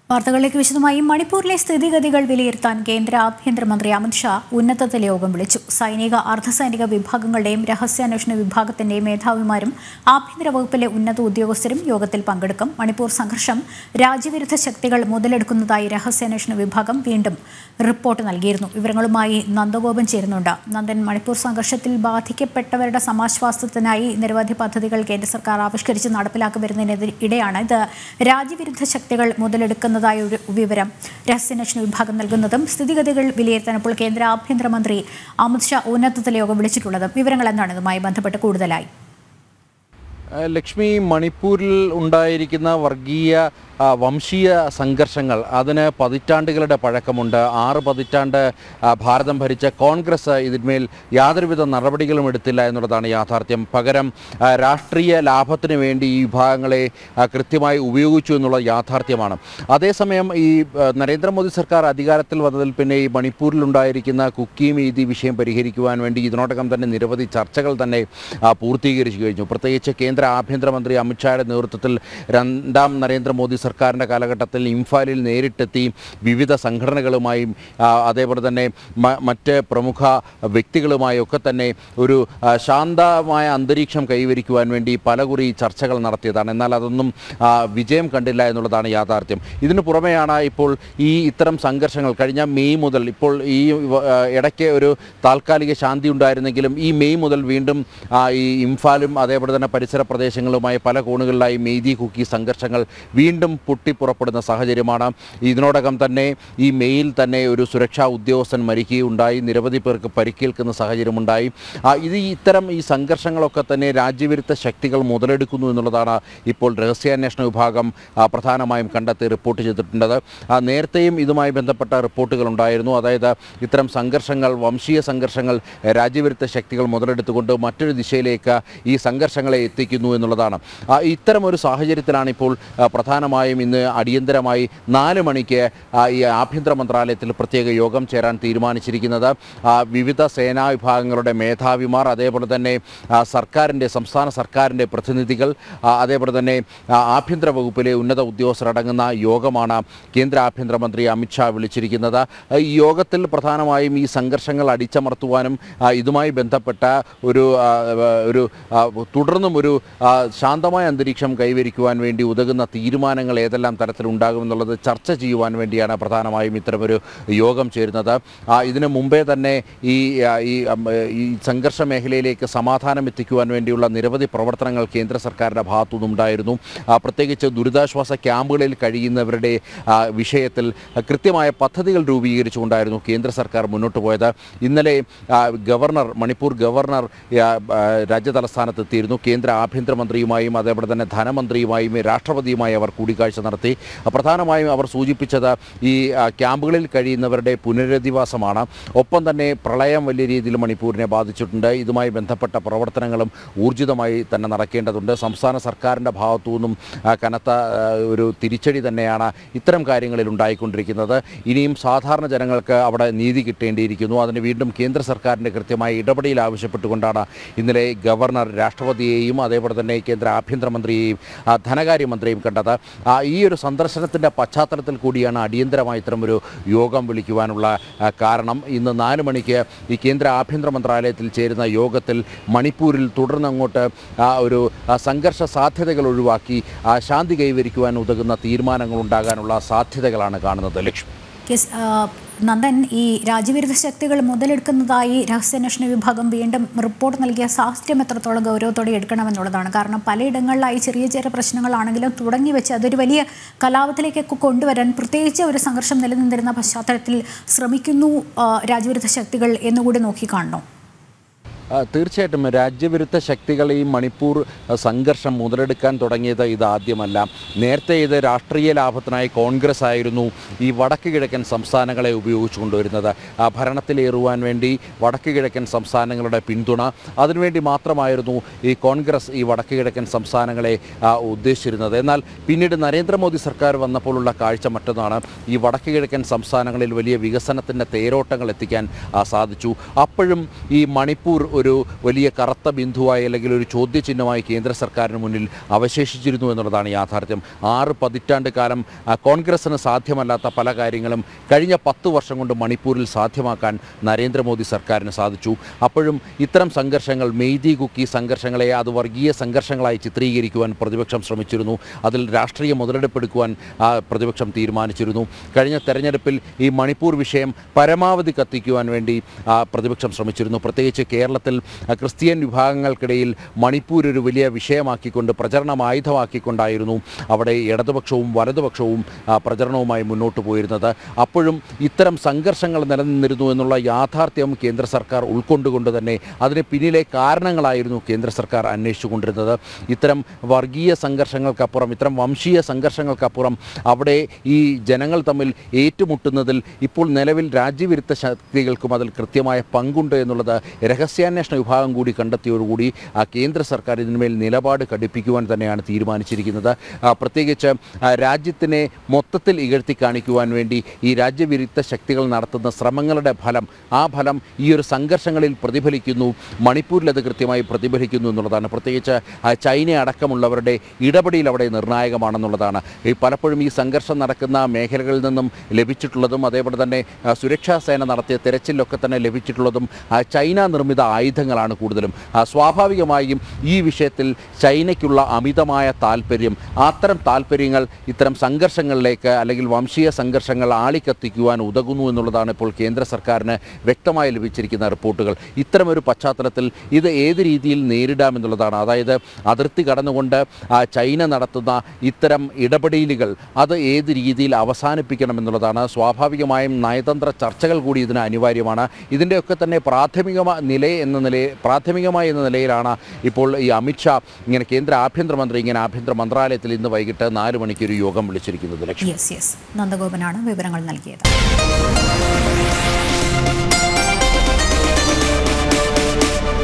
വാർത്തകളിലേക്ക് വിശദമായി മണിപ്പൂരിലെ സ്ഥിതിഗതികൾ വിലയിരുത്താൻ കേന്ദ്ര ആഭ്യന്തരമന്ത്രി അമിത് ഷാ ഉന്നതതല യോഗം വിളിച്ചു. സൈനിക അർദ്ധസൈനിക വിഭാഗങ്ങളുടെയും രഹസ്യാന്വേഷണ വിഭാഗത്തിന്റെയും മേധാവിമാരും ആഭ്യന്തര വകുപ്പിലെ ഉന്നത ഉദ്യോഗസ്ഥരും യോഗത്തിൽ പങ്കെടുക്കും. മണിപ്പൂർ സംഘർഷം രാജ്യവിരുദ്ധ ശക്തികൾ മുതലെടുക്കുന്നതായി രഹസ്യാന്വേഷണ വിഭാഗം വീണ്ടും റിപ്പോർട്ട് നൽകിയിരുന്നു. വിവരങ്ങളുമായി നന്ദഗോപൻ ചേരുന്നുണ്ട്. നന്ദൻ, മണിപ്പൂർ സംഘർഷത്തിൽ ബാധിക്കപ്പെട്ടവരുടെ സമാശ്വാസത്തിനായി നിരവധി പദ്ധതികൾ കേന്ദ്ര സർക്കാർ ആവിഷ്കരിച്ച് നടപ്പിലാക്കി വരുന്നതിനിടെയാണ് ഇത് രാജ്യവിരുദ്ധ ശക്തികൾ മുതലെടുക്കുന്ന ഒരു വിവരം രഹസ്യാന്വേഷണ വിഭാഗം നൽകുന്നതും. സ്ഥിതിഗതികൾ വിലയിരുത്താൻ ഇപ്പോൾ കേന്ദ്ര ആഭ്യന്തരമന്ത്രി അമിത് ഷാ ഉന്നതതല യോഗം വിളിച്ചിട്ടുള്ളതും. വിവരങ്ങൾ എന്താണ് ഇതുമായി ബന്ധപ്പെട്ട് കൂടുതലായി? ലക്ഷ്മി, മണിപ്പൂരിൽ ഉണ്ടായിരിക്കുന്ന വർഗീയ വംശീയ സംഘർഷങ്ങൾ അതിന് പതിറ്റാണ്ടുകളുടെ പഴക്കമുണ്ട്. 6 പതിറ്റാണ്ട് ഭാരതം ഭരിച്ച കോൺഗ്രസ് ഇതിന്മേൽ യാതൊരുവിധ നടപടികളും എടുത്തില്ല എന്നുള്ളതാണ് യാഥാർത്ഥ്യം. പകരം രാഷ്ട്രീയ ലാഭത്തിന് വേണ്ടി ഈ വിഭാഗങ്ങളെ കൃത്യമായി ഉപയോഗിച്ചു എന്നുള്ള യാഥാർത്ഥ്യമാണ്. അതേസമയം ഈ നരേന്ദ്രമോദി സർക്കാർ അധികാരത്തിൽ വന്നതിൽ പിന്നെ ഈ മണിപ്പൂരിലുണ്ടായിരിക്കുന്ന കുക്കി മീതി വിഷയം പരിഹരിക്കുവാൻ വേണ്ടി ഇതിനോടകം തന്നെ നിരവധി ചർച്ചകൾ തന്നെ പൂർത്തീകരിച്ചു കഴിഞ്ഞു. പ്രത്യേകിച്ച് കേന്ദ്ര ആഭ്യന്തരമന്ത്രി അമിത്ഷായുടെ നേതൃത്വത്തിൽ 2ാം നരേന്ദ്രമോദി സർക്കാരിൻ്റെ കാലഘട്ടത്തിൽ ഇംഫാലിൽ നേരിട്ടെത്തി വിവിധ സംഘടനകളുമായും അതേപോലെ തന്നെ മറ്റ് പ്രമുഖ വ്യക്തികളുമായൊക്കെ തന്നെ ഒരു ശാന്തമായ അന്തരീക്ഷം കൈവരിക്കുവാൻ വേണ്ടി പലകുറി ചർച്ചകൾ നടത്തിയതാണ്. എന്നാൽ അതൊന്നും വിജയം കണ്ടില്ല എന്നുള്ളതാണ് യാഥാർത്ഥ്യം. ഇതിനു പുറമെയാണ് ഇപ്പോൾ ഇത്തരം സംഘർഷങ്ങൾ കഴിഞ്ഞ മെയ് മുതൽ, ഇപ്പോൾ ഈ ഇടയ്ക്ക് ഒരു താൽക്കാലിക ശാന്തി ഉണ്ടായിരുന്നെങ്കിലും ഈ മെയ് മുതൽ വീണ്ടും ഈ ഇംഫാലും അതേപോലെ തന്നെ പരിസര പ്രദേശങ്ങളുമായി പല കോണുകളിലായി മെയ്തി കുക്കി സംഘർഷങ്ങൾ വീണ്ടും പൊട്ടിപ്പുറപ്പെടുന്ന സാഹചര്യമാണ്. ഇതിനോടകം തന്നെ ഈ മെയിൽ തന്നെ ഒരു സുരക്ഷാ ഉദ്യോഗസ്ഥൻ മരിക്കുകയുണ്ടായി, നിരവധി പേർക്ക് പരിക്കേൽക്കുന്ന സാഹചര്യമുണ്ടായി. ഇത്തരം ഈ സംഘർഷങ്ങളൊക്കെ തന്നെ രാജ്യവിരുദ്ധ ശക്തികൾ മുതലെടുക്കുന്നു എന്നുള്ളതാണ് ഇപ്പോൾ രഹസ്യാന്വേഷണ വിഭാഗം പ്രധാനമായും കണ്ടെത്തി റിപ്പോർട്ട് ചെയ്തിട്ടുള്ളത്. നേരത്തെയും ഇതുമായി ബന്ധപ്പെട്ട റിപ്പോർട്ടുകൾ ഉണ്ടായിരുന്നു. അതായത് ഇത്തരം സംഘർഷങ്ങൾ, വംശീയ സംഘർഷങ്ങൾ രാജ്യവിരുദ്ധ ശക്തികൾ മുതലെടുത്തുകൊണ്ട് മറ്റൊരു ദിശയിലേക്ക് ഈ സംഘർഷങ്ങളെ എത്തിക്കുന്നു എന്നുള്ളതാണ്. ഇത്തരം ഒരു സാഹചര്യത്തിലാണ് ഇപ്പോൾ പ്രധാനമായും ഇന്ന് അടിയന്തരമായി 4 മണിക്ക് ഈ ആഭ്യന്തര മന്ത്രാലയത്തിൽ പ്രത്യേക യോഗം ചേരാൻ തീരുമാനിച്ചിരിക്കുന്നത്. വിവിധ സേനാ വിഭാഗങ്ങളുടെ മേധാവിമാർ, അതേപോലെ തന്നെ സംസ്ഥാന സർക്കാരിൻ്റെ പ്രതിനിധികൾ, അതേപോലെ തന്നെ ആഭ്യന്തര വകുപ്പിലെ ഉന്നത ഉദ്യോഗസ്ഥരടങ്ങുന്ന യോഗമാണ് കേന്ദ്ര ആഭ്യന്തരമന്ത്രി അമിത് ഷാ വിളിച്ചിരിക്കുന്നത്. ഈ യോഗത്തിൽ പ്രധാനമായും ഈ സംഘർഷങ്ങൾ അടിച്ചമർത്തുവാനും ഇതുമായി ബന്ധപ്പെട്ട തുടർന്നും ഒരു ശാന്തമായ അന്തരീക്ഷം കൈവരിക്കുവാൻ വേണ്ടി ഉതകുന്ന തീരുമാനങ്ങൾ ഏതെല്ലാം തരത്തിലുണ്ടാകുമെന്നുള്ളത് ചർച്ച ചെയ്യുവാൻ വേണ്ടിയാണ് പ്രധാനമായും ഇത്തരമൊരു യോഗം ചേരുന്നത്. ഇതിനു മുമ്പേ തന്നെ ഈ സംഘർഷ മേഖലയിലേക്ക് സമാധാനം എത്തിക്കുവാൻ വേണ്ടിയുള്ള നിരവധി പ്രവർത്തനങ്ങൾ കേന്ദ്ര സർക്കാരിൻ്റെ ഭാഗത്തുനിന്നുണ്ടായിരുന്നു. പ്രത്യേകിച്ച് ദുരിതാശ്വാസ ക്യാമ്പുകളിൽ കഴിയുന്നവരുടെ വിഷയത്തിൽ കൃത്യമായ പദ്ധതികൾ രൂപീകരിച്ചുകൊണ്ടായിരുന്നു കേന്ദ്ര സർക്കാർ മുന്നോട്ട് പോയത്. ഇന്നലെ മണിപ്പൂർ ഗവർണർ രാജ്യതലസ്ഥാനത്തെത്തിയിരുന്നു. കേന്ദ്ര ആഭ്യന്തരമന്ത്രിയുമായും അതേപോലെ തന്നെ ധനമന്ത്രിയുമായും രാഷ്ട്രപതിയുമായി അവർ കൂടിക്കാഴ്ച നടത്തി. പ്രധാനമായും അവർ സൂചിപ്പിച്ചത് ഈ ക്യാമ്പുകളിൽ കഴിയുന്നവരുടെ പുനരധിവാസമാണ്. ഒപ്പം തന്നെ പ്രളയം വലിയ രീതിയിൽ മണിപ്പൂരിനെ ബാധിച്ചിട്ടുണ്ട്. ഇതുമായി ബന്ധപ്പെട്ട പ്രവർത്തനങ്ങളും ഊർജിതമായി തന്നെ നടക്കേണ്ടതുണ്ട്. സംസ്ഥാന സർക്കാരിൻ്റെ ഭാഗത്തു നിന്നും കനത്ത ഒരു തിരിച്ചടി തന്നെയാണ് ഇത്തരം കാര്യങ്ങളിൽ ഉണ്ടായിക്കൊണ്ടിരിക്കുന്നത്. ഇനിയും സാധാരണ ജനങ്ങൾക്ക് അവിടെ നീതി കിട്ടേണ്ടിയിരിക്കുന്നു. അതിന് വീണ്ടും കേന്ദ്ര സർക്കാരിൻ്റെ കൃത്യമായ ഇടപെടൽ ആവശ്യപ്പെട്ടുകൊണ്ടാണ് ഇന്നലെ ഗവർണർ രാഷ്ട്രപതിയെയും അതേപോലെ തന്നെ കേന്ദ്ര ആഭ്യന്തരമന്ത്രിയെയും ധനകാര്യമന്ത്രിയെയും കണ്ടത്. ഈ ഒരു സന്ദർശനത്തിൻ്റെ പശ്ചാത്തലത്തിൽ കൂടിയാണ് അടിയന്തരമായി ഇത്തരമൊരു യോഗം വിളിക്കുവാനുള്ള കാരണം. ഇന്ന് 4 മണിക്ക് ഈ കേന്ദ്ര ആഭ്യന്തര മന്ത്രാലയത്തിൽ ചേരുന്ന യോഗത്തിൽ മണിപ്പൂരിൽ തുടർന്നങ്ങോട്ട് ഒരു സംഘർഷ സാധ്യതകൾ ഒഴിവാക്കി ശാന്തി കൈവരിക്കുവാൻ ഉതകുന്ന തീരുമാനങ്ങൾ ഉണ്ടാകാനുള്ള സാധ്യതകളാണ് കാണുന്നത്. ലക്ഷ്മി, നന്ദൻ, ഈ രാജ്യവിരുദ്ധ ശക്തികൾ മുതലെടുക്കുന്നതായി രഹസ്യാന്വേഷണ വിഭാഗം വീണ്ടും റിപ്പോർട്ട് നൽകിയ സാഹചര്യം എത്രത്തോളം ഗൗരവത്തോടെ എടുക്കണമെന്നുള്ളതാണ്. കാരണം പലയിടങ്ങളിലായി ചെറിയ ചെറിയ പ്രശ്നങ്ങളാണെങ്കിലും തുടങ്ങി വെച്ച് അതൊരു വലിയ കലാപത്തിലേക്കൊക്കെ കൊണ്ടുവരാൻ, പ്രത്യേകിച്ച് ഒരു സംഘർഷം നിലനിന്നിരുന്ന പശ്ചാത്തലത്തിൽ ശ്രമിക്കുന്നു രാജ്യവിരുദ്ധ ശക്തികൾ എന്നുകൂടി നോക്കിക്കാണണം. തീർച്ചയായിട്ടും രാജ്യവിരുദ്ധ ശക്തികൾ ഈ മണിപ്പൂർ സംഘർഷം മുതലെടുക്കാൻ തുടങ്ങിയത് ഇതാദ്യമല്ല. നേരത്തെ ഇത് രാഷ്ട്രീയ ലാഭത്തിനായി കോൺഗ്രസ് ആയിരുന്നു ഈ വടക്ക് കിഴക്കൻ സംസ്ഥാനങ്ങളെ ഉപയോഗിച്ചു കൊണ്ടുവരുന്നത്. ഭരണത്തിലേറുവാൻ വേണ്ടി വടക്ക് കിഴക്കൻ സംസ്ഥാനങ്ങളുടെ പിന്തുണ, അതിനുവേണ്ടി മാത്രമായിരുന്നു ഈ കോൺഗ്രസ് ഈ വടക്ക് കിഴക്കൻ സംസ്ഥാനങ്ങളെ ഉദ്ദേശിച്ചിരുന്നത്. എന്നാൽ പിന്നീട് നരേന്ദ്രമോദി സർക്കാർ വന്നപ്പോഴുള്ള കാഴ്ച മറ്റൊന്നാണ്. ഈ വടക്ക് കിഴക്കൻ സംസ്ഥാനങ്ങളിൽ വലിയ വികസനത്തിൻ്റെ തേരോട്ടങ്ങൾ എത്തിക്കാൻ സാധിച്ചു. അപ്പോഴും ഈ മണിപ്പൂർ ഒരു വലിയ കറുത്ത ബിന്ദുവായി അല്ലെങ്കിൽ ഒരു ചോദ്യചിഹ്നമായി കേന്ദ്ര സർക്കാരിന് മുന്നിൽ അവശേഷിച്ചിരുന്നു എന്നുള്ളതാണ് യാഥാർത്ഥ്യം. 6 പതിറ്റാണ്ട് കാലം കോൺഗ്രസിന് സാധ്യമല്ലാത്ത പല കാര്യങ്ങളും കഴിഞ്ഞ 10 വർഷം കൊണ്ട് മണിപ്പൂരിൽ സാധ്യമാക്കാൻ നരേന്ദ്രമോദി സർക്കാരിന് സാധിച്ചു. അപ്പോഴും ഇത്തരം സംഘർഷങ്ങൾ, മെയ്തി കുക്കി സംഘർഷങ്ങളെ അത് വർഗീയ സംഘർഷങ്ങളായി ചിത്രീകരിക്കുവാൻ പ്രതിപക്ഷം ശ്രമിച്ചിരുന്നു. അതിൽ രാഷ്ട്രീയ മുതലെടുപ്പെടുക്കുവാൻ പ്രതിപക്ഷം തീരുമാനിച്ചിരുന്നു. കഴിഞ്ഞ തെരഞ്ഞെടുപ്പിൽ ഈ മണിപ്പൂർ വിഷയം പരമാവധി കത്തിക്കുവാൻ വേണ്ടി പ്രതിപക്ഷം ശ്രമിച്ചിരുന്നു. പ്രത്യേകിച്ച് കേരളത്തിൽ ക്രിസ്ത്യൻ വിഭാഗങ്ങൾക്കിടയിൽ മണിപ്പൂർ ഒരു വലിയ വിഷയമാക്കിക്കൊണ്ട് പ്രചരണമായുധമാക്കിക്കൊണ്ടായിരുന്നു അവിടെ ഇടതുപക്ഷവും വലതുപക്ഷവും പ്രചരണവുമായി മുന്നോട്ട് പോയിരുന്നത്. അപ്പോഴും ഇത്തരം സംഘർഷങ്ങൾ നിലനിന്നിരുന്നു എന്നുള്ള യാഥാർത്ഥ്യം കേന്ദ്ര സർക്കാർ ഉൾക്കൊണ്ടുകൊണ്ട് തന്നെ അതിന് പിന്നിലെ കാരണങ്ങളായിരുന്നു കേന്ദ്ര സർക്കാർ അന്വേഷിച്ചുകൊണ്ടിരുന്നത്. ഇത്തരം വർഗീയ സംഘർഷങ്ങൾക്കപ്പുറം, ഇത്തരം വംശീയ സംഘർഷങ്ങൾക്കപ്പുറം അവിടെ ഈ ജനങ്ങൾ തമ്മിൽ ഏറ്റുമുട്ടുന്നതിൽ ഇപ്പോൾ നിലവിൽ രാജ്യവിരുദ്ധ ശക്തികൾക്കും അതിൽ കൃത്യമായ പങ്കുണ്ട് എന്നുള്ളത് രഹസ്യാന്വേഷണ വിഭാഗം കൂടി കണ്ടെത്തിയോടുകൂടി കേന്ദ്ര സർക്കാർ ഇതിന്മേൽ നിലപാട് കടുപ്പിക്കുവാൻ തന്നെയാണ് തീരുമാനിച്ചിരിക്കുന്നത്. പ്രത്യേകിച്ച് രാജ്യത്തിനെ മൊത്തത്തിൽ ഇകഴ്ത്തി കാണിക്കുവാൻ വേണ്ടി ഈ രാജ്യവിരുദ്ധ ശക്തികൾ നടത്തുന്ന ശ്രമങ്ങളുടെ ഫലം, ആ ഫലം ഈ ഒരു സംഘർഷങ്ങളിൽ പ്രതിഫലിക്കുന്നു. മണിപ്പൂരിൽ അത് കൃത്യമായി പ്രതിഫലിക്കുന്നു എന്നുള്ളതാണ്. പ്രത്യേകിച്ച് ചൈന അടക്കമുള്ളവരുടെ ഇടപെടൽ അവിടെ നിർണായകമാണെന്നുള്ളതാണ്. പലപ്പോഴും ഈ സംഘർഷം നടക്കുന്ന മേഖലകളിൽ നിന്നും ലഭിച്ചിട്ടുള്ളതും അതേപോലെ തന്നെ സുരക്ഷാ സേന നടത്തിയ തെരച്ചിലൊക്കെ തന്നെ ലഭിച്ചിട്ടുള്ളതും ചൈന നിർമ്മിത ആയുധങ്ങളാണ് കൂടുതലും. സ്വാഭാവികമായും ഈ വിഷയത്തിൽ ചൈനയ്ക്കുള്ള അമിതമായ താല്പര്യം, അത്തരം താല്പര്യങ്ങൾ ഇത്തരം സംഘർഷങ്ങളിലേക്ക് അല്ലെങ്കിൽ വംശീയ സംഘർഷങ്ങൾ ആളിക്കത്തിക്കുവാൻ ഉതകുന്നു എന്നുള്ളതാണ് ഇപ്പോൾ കേന്ദ്ര സർക്കാരിന് വ്യക്തമായി ലഭിച്ചിരിക്കുന്ന റിപ്പോർട്ടുകൾ. ഇത്തരമൊരു പശ്ചാത്തലത്തിൽ ഇത് ഏത് രീതിയിൽ നേരിടാമെന്നുള്ളതാണ്. അതായത് അതിർത്തി കടന്നുകൊണ്ട് ചൈന നടത്തുന്ന ഇത്തരം ഇടപെടലുകൾ അത് ഏത് രീതിയിൽ അവസാനിപ്പിക്കണമെന്നുള്ളതാണ്. സ്വാഭാവികമായും നയതന്ത്ര ചർച്ചകൾ കൂടി ഇതിന് അനിവാര്യമാണ്. ഇതിൻ്റെയൊക്കെ തന്നെ പ്രാഥമികമായി എന്ന നിലയിലാണ് ഇപ്പോൾ ഈ അമിത്ഷാ ഇങ്ങനെ കേന്ദ്ര ആഭ്യന്തരമന്ത്രി ആഭ്യന്തര മന്ത്രാലയത്തിൽ ഇന്ന് വൈകിട്ട് 4 മണിക്ക് ഒരു യോഗം വിളിച്ചിരിക്കുന്നത്. നന്ദഗോപനാണ് വിവരങ്ങൾ നൽകിയത്.